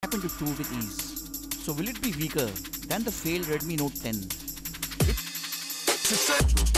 into 2 with ease. So will it be weaker than the failed Redmi Note 10? It's essential.